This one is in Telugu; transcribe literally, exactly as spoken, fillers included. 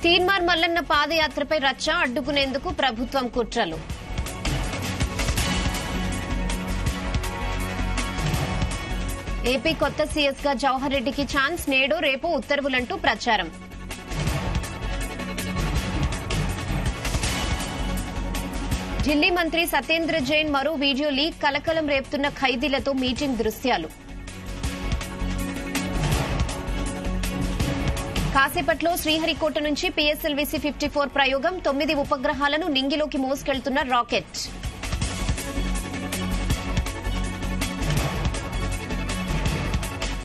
తీన్మార్ మల్లన్న పాదయాత్రపై రచ్చ అడ్డుకునేందుకు ప్రభుత్వం కుట్రలు. ఏపీ కొత్త సీఎస్ గా జవహర్ రెడ్డికి ఛాన్స్, నేడు రేపు ఉత్తర్వులంటూ ప్రచారం. ఢిల్లీ మంత్రి సత్యేంద్ర జైన్ మరో వీడియో లీక్, కలకలం రేపుతున్న ఖైదీలతో మీటింగ్ దృశ్యాలు. కాసేపట్లో శ్రీహరికోట నుంచి పీఎస్ఎల్వీసీ ఫిఫ్టీ ఫోర్ ప్రయోగం, తొమ్మిది ఉపగ్రహాలను నింగిలోకి మోసుకెళ్తున్న రాకెట్.